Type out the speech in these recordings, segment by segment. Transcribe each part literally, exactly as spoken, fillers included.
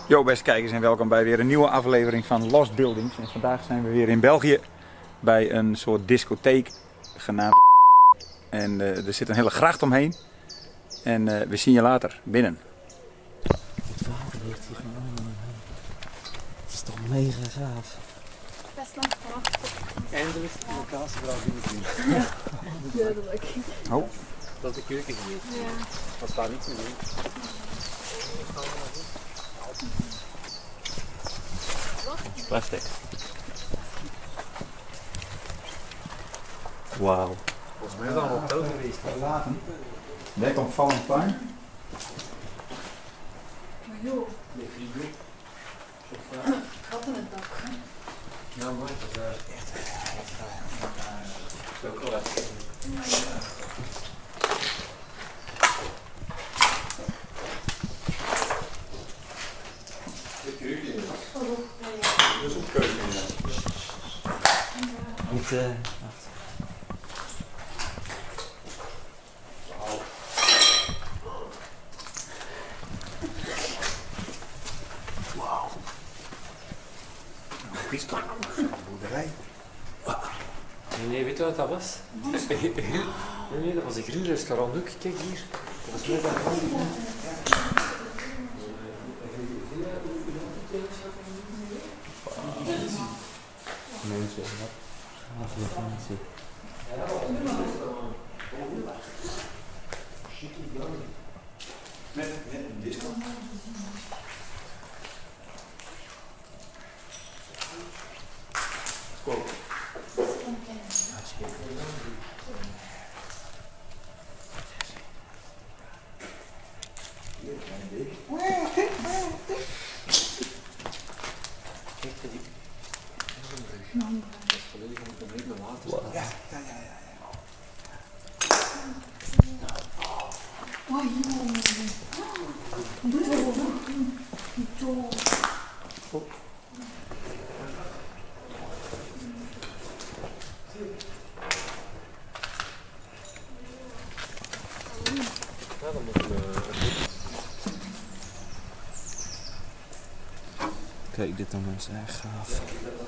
Yo beste kijkers en welkom bij weer een nieuwe aflevering van Lost Buildings. En vandaag zijn we weer in België bij een soort discotheek genaamd en uh, er zit een hele gracht omheen. En uh, we zien je later binnen. Het water heeft hier van allemaal. Dat is toch mega gaaf. Best lang verwacht. Eindelijk de locatie vooral binnen. Ja, duidelijk. Oh. Dat is de keuken hier. Ja. Dat staat niet te doen. Plastic. Wauw. Volgens mij is dat een hotel geweest. Verlaten. Dek omvallend tuin. Maar joh. Gat in het dak. Ja, mooi. Dat is echt heel fraai. Dat is ook wel echt. De keuken. Dat is een keuken. Niet, uh, wacht. Wauw. Een pista. Een boerderij. Nee, nee, weet je wat dat was? Nee, nee, dat was een grillrestaurant ook. Kijk hier. Dat was net dat. Mensen, wat? Gaaf mensen. Met, met een disco. Cool. Wow. Ja, ja, ja, ja. Oh joh. Joh. Ja, dan moet je. Kijk, dit dan is echt gaaf.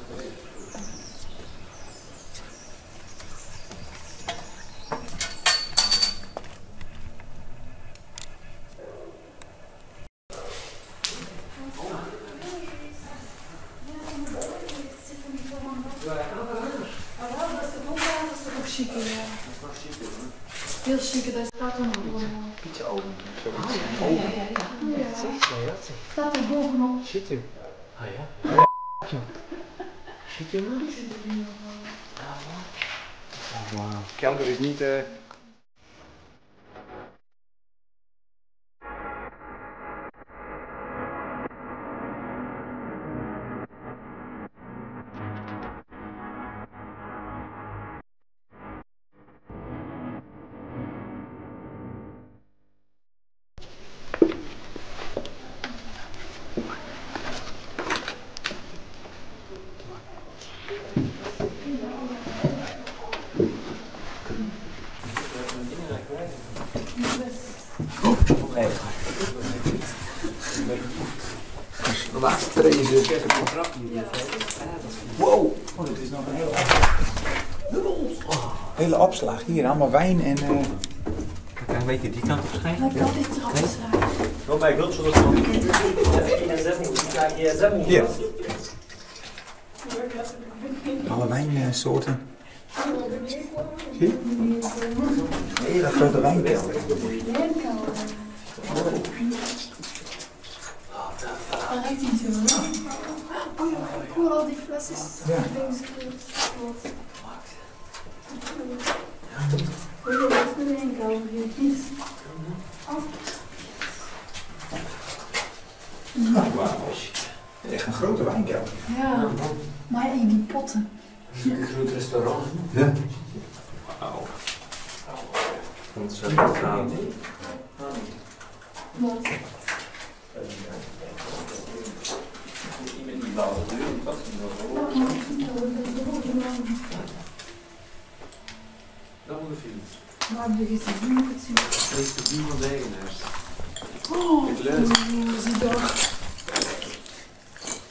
Chique, ja. Heel chique, daar staat een bovenop. Pietje oven. Ja, ja, ja. Ja. Staat er bovenop. Shit, joh. Ah ja? Shit, jongen. Wauw. Kelder is niet... Uh... De laatste treden is dus even een trap hier. Wow! Oh, dit is nog een hele opslag. Hele opslag. Hier, allemaal wijn en... Uh... Kijk, een beetje die kant op schijnen. Maar ik wil dit erop schrijven. Wel bij Gultje dat van Hier. Alle wijnsoorten. Zie je? Hele grote wijnkelder. Waar rijdt hij zo? Oh ja, cool, al die flesjes. Ja. Oh ja, dat is een wijnkelder hier. Oh, wauw. Echt een grote wijnkelder. Ja, maar in die potten. een groot restaurant. Ja. Wauw. Dat is wel gaaf. Wat? Dat moet een film. Maar heb je gezien? Moet ik het zien? Dat is de buurman eigenaars. Oh, Dit leuk. zie dat.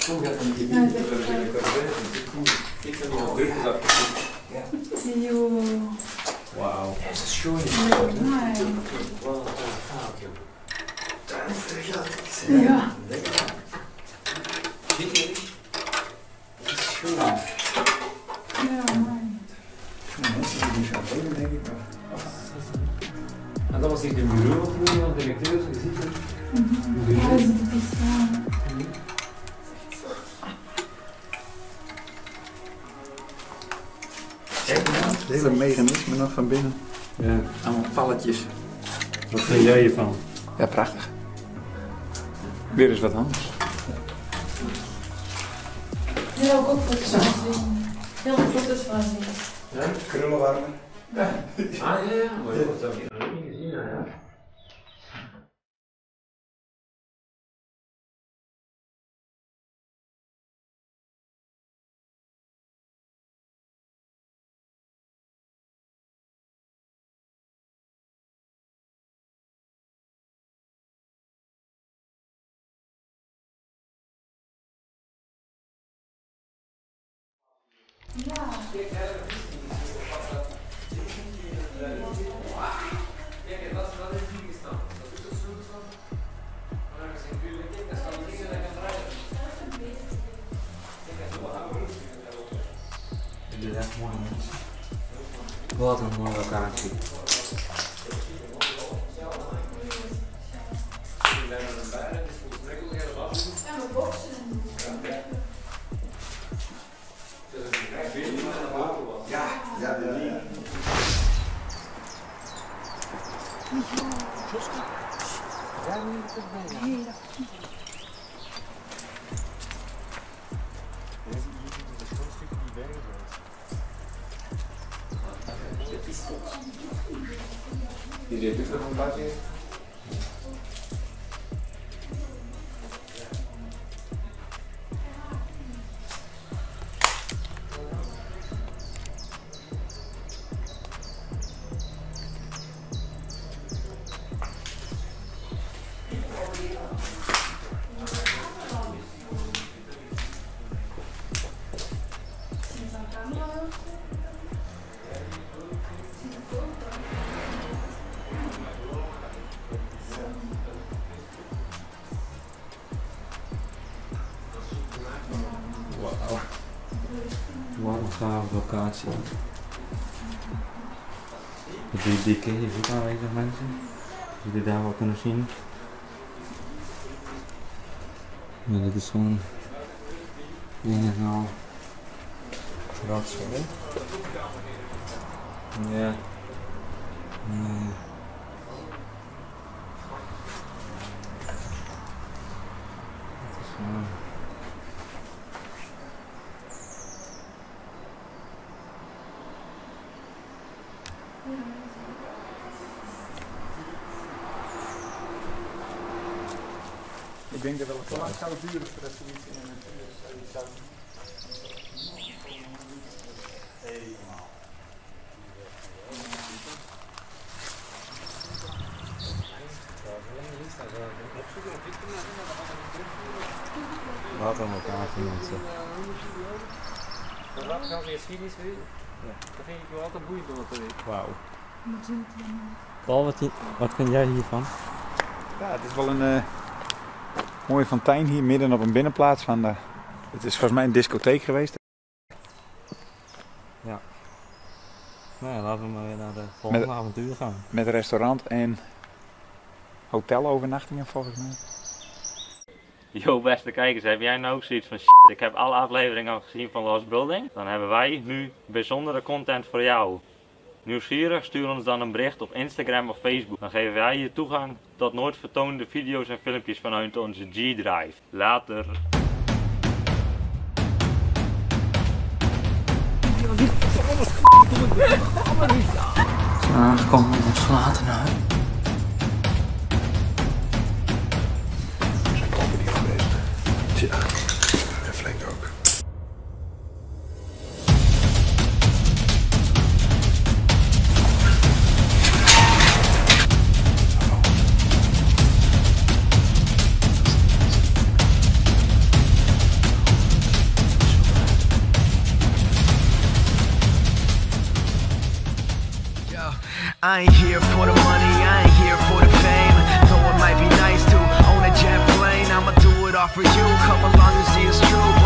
Hoe gaat het met die Ja, wind? dat is We hebben fijn. een carré. Ik heb niet al druk gezakt. Jo. Wauw. Ja, is dat schoon. Nee. Wat een gaaf, joh. Daar is het geld. Ja. Lekker. Zie je? Het is schoon. Ja, man. Mensen die gaan doen, denk ik wel. En dat was hier de bureau van de directeur, zo je ziet het. Ja, ze doet iets aan. Kijk nou, het hele mechanisme nog van binnen. Ja. Allemaal palletjes. Wat vind jij hiervan? Ja, prachtig. Weer eens wat anders. Hier heb ik ook foto's van zien. Heel veel foto's van zien. Ja? Krullenwarmer. Ah ja, ja. Maar dat heb ik nog niet gezien, ja. Dit is echt mooi, mensen. Wat een mooie locatie. En we boksen. Ja, ja, ja. ja. Die zit er nog een badje. Wat een gave locatie. De drie dikke is ook aanwezig, mensen. Als jullie daar wel kunnen zien. Ja, dit is gewoon een en al rotzooi. Ja. Nee. Het is gewoon... Ik denk dat wel een lang gaat duren voordat ze iets in een zoiets zouden. Helemaal. Wat een locatie, mensen. Wat gaan ze geschiedenis weten? Ja. Dat vind ik wel altijd boeiend om te weten. Wauw. Paul, wat, wat vind jij hiervan? Ja, het is wel een uh, mooie fontein hier midden op een binnenplaats van de... Het is volgens mij een discotheek geweest. Ja. Nou ja, laten we maar weer naar de volgende Met, avontuur gaan. met restaurant en hotelovernachtingen volgens mij. Yo beste kijkers, heb jij nou ook zoiets van shit, ik heb alle afleveringen al gezien van Lost Building? Dan hebben wij nu bijzondere content voor jou. Nieuwsgierig? Stuur ons dan een bericht op Instagram of Facebook. Dan geven wij je toegang tot nooit vertoonde video's en filmpjes vanuit onze G-Drive. Later! Aangekomen op ons verlaten huis. We zijn kopen die aanwezig. Tja, reflect ook. I ain't here for the money, I ain't here for the fame. Though it might be nice to own a jet plane, I'ma do it all for you. Come along and see it's true.